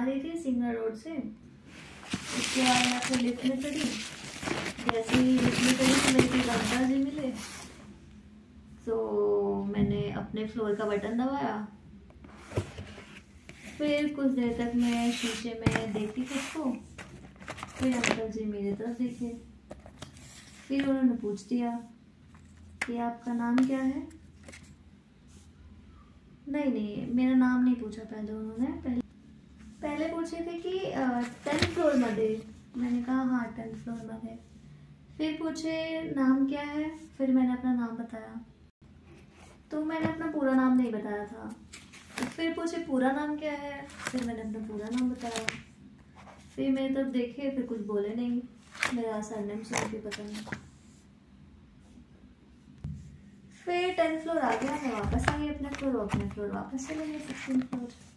रही थी single road से। उसके बाद मैं फिर लिफ्ट में चढ़ी। जैसे ही लिफ्ट में चढ़ी तो मेरे को अंकल जी मिले। तो मैंने अपने फ्लोर का बटन दबाया। फिर कुछ देर तक मैं शीशे में देखती खुद को। फिर अंकल जी मेरी तरफ देखे। फिर उन्होंने पूछ दिया कि आपका नाम क्या है। नहीं, मेरा नाम नहीं पूछा पहले उन्होंने। पहले पूछे थे कि 10th फ्लोर मध्ये। मैंने कहा हाँ 10th फ्लोर मध्ये। फिर पूछे नाम क्या है। फिर मैंने अपना नाम बताया। तो मैंने अपना पूरा नाम नहीं बताया था। फिर पूछे पूरा नाम क्या है। फिर मैंने अपना पूरा नाम बताया। फिर मेरी तरफ देखे, फिर कुछ बोले नहीं। मेरा सरनेम सुन के पता नहीं। फिर 10th फ्लोर आ गया। मैं वापस आ गई अपने फ्लोर, अपने फ्लोर वापस चले गए 16th फ्लोर।